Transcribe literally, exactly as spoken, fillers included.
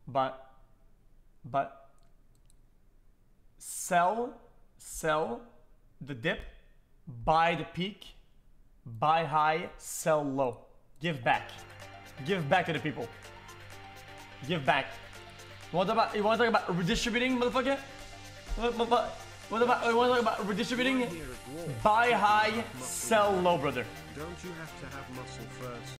but but sell sell the dip, buy the peak, buy high, sell low. Give back. Give back to the people. Give back. You want to talk about, you want to talk about redistributing, motherfucker? What, what, what, what about, you want to talk about redistributing? Buy high, sell low, brother. Don't you have to have muscle first?